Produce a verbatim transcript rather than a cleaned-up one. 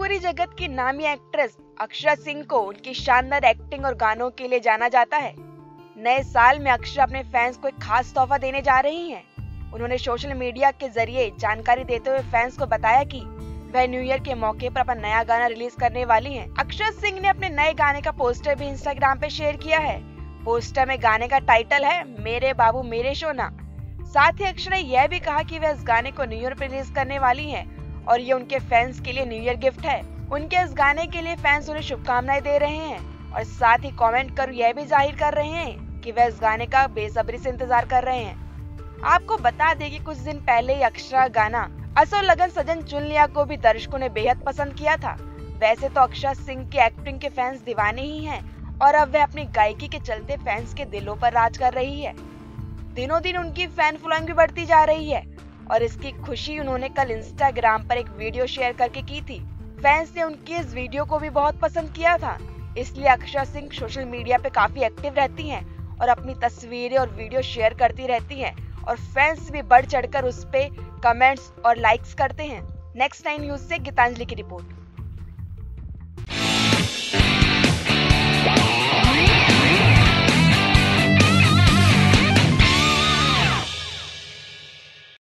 भोजपुरी जगत की नामी एक्ट्रेस अक्षरा सिंह को उनकी शानदार एक्टिंग और गानों के लिए जाना जाता है। नए साल में अक्षरा अपने फैंस को एक खास तोहफा देने जा रही हैं। उन्होंने सोशल मीडिया के जरिए जानकारी देते हुए फैंस को बताया कि वह न्यू ईयर के मौके पर अपना नया गाना रिलीज करने वाली हैं। अक्षरा सिंह ने अपने नए गाने का पोस्टर भी इंस्टाग्राम पे शेयर किया है। पोस्टर में गाने का टाइटल है मेरे बाबू मेरे सोना। साथ ही अक्षरा ने यह भी कहा कि वह इस गाने को न्यू ईयर पर रिलीज करने वाली हैं और ये उनके फैंस के लिए न्यू ईयर गिफ्ट है। उनके इस गाने के लिए फैंस उन्हें शुभकामनाएं दे रहे हैं और साथ ही कमेंट कर यह भी जाहिर कर रहे हैं कि वह इस गाने का बेसब्री से इंतजार कर रहे हैं। आपको बता दें कि कुछ दिन पहले ही अक्षरा गाना असो लगन सजन चुन लिया को भी दर्शकों ने बेहद पसंद किया था। वैसे तो अक्षरा सिंह की एक्टिंग के फैंस दीवाने ही हैं और अब वह अपनी गायकी के चलते फैंस के दिलों पर राज कर रही है। दिनों दिन उनकी फैन फॉलोइंग भी बढ़ती जा रही है और इसकी खुशी उन्होंने कल इंस्टाग्राम पर एक वीडियो शेयर करके की थी। फैंस ने उनकी इस वीडियो को भी बहुत पसंद किया था, इसलिए अक्षरा सिंह सोशल मीडिया पे काफी एक्टिव रहती हैं और अपनी तस्वीरें और वीडियो शेयर करती रहती हैं और फैंस भी बढ़ चढ़कर उस पे कमेंट्स और लाइक्स करते हैं। नेक्स्ट नाइन न्यूज से गीतांजलि की रिपोर्ट।